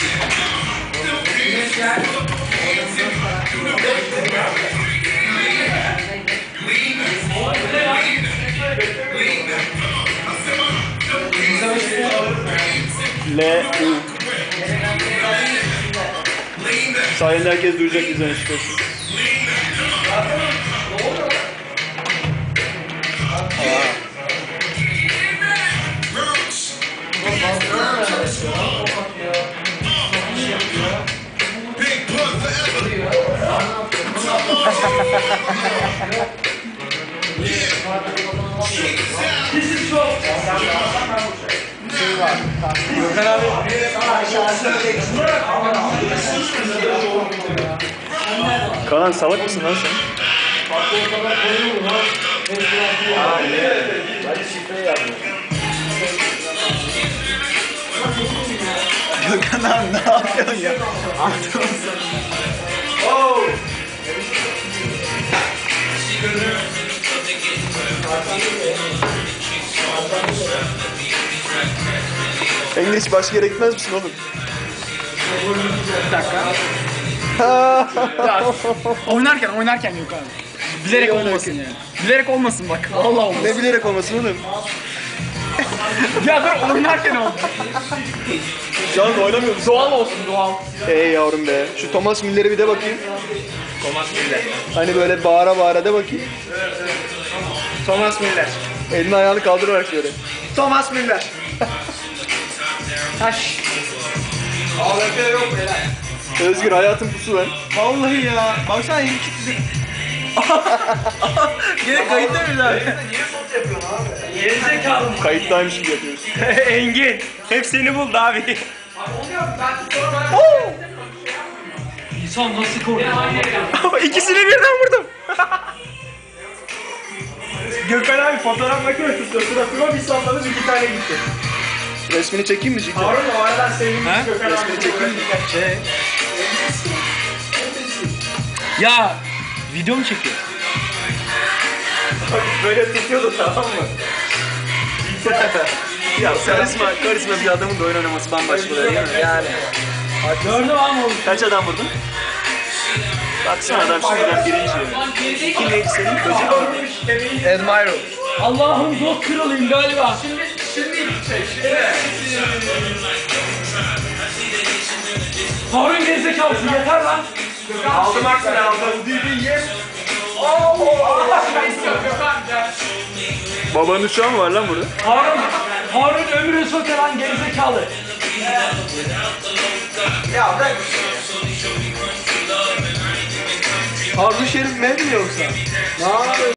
L-U. Sayende herkes duyacak bizden şifresi. Kaan salak mısın lan sen? Gökhan abi ne yapıyorsun ya? Engin hiç başka yere gitmez misin oğlum? Bir dakika. oynarken yok abi. Bilerek olmasın yani. Bilerek olmasın bak. Allah olmasın. Ne bilerek olmasın oğlum? Ya dur oynarken oldu. Şu an oynamıyorum. Doğal olsun doğal. Ey yavrum be. Şu Thomas Müller'e bir de bakayım. Thomas Müller. Hani böyle bağıra bağıra de bakayım. Thomas Müller. Elini ayağını kaldırarak şöyle. Thomas Müller. Taş. AWP yok beyler. Özgür hayatın pusu lan. Vallahi ya. Baksana yeni çıktı. Yine kayıtta mıyız abi? Niye sol yapıyorsun abi? Gerizekalı mı? Kayıttaymış gibi yapıyoruz. Engin. Hep seni buldu abi. İnsan nasıl korkuyor? Ama ikisini birden vurdum. Gökhan abi fotoğraf makinesi suratıma bir salladım 2 tane gitti. Resmini çekeyim mi Ciddi? Harun o aradan sevinmiş Gökhan abi. Resmini çekeyim mi? Ya video mu çekiyor? Böyle tutuyordu tamam mı? Ya karizma bir adamın da oyun oynaması bambaşka değil mi? Yani. Gördüm abi olmuş. Kaç adam vurdun? Baksana adam şimdiden birinci. Kim neydi senin? Böcek mi? Admiro. Allah'ım zor kralıyım galiba. Şimdi Harun gerizekalısı yeter lan. Aldım aksine aldım. Babanın uçağı mı var lan burada? Harun ömrünü soker lan gerizekalı. Ya ben... Harun Şerif mi yoksa? Ne yapıyorsun?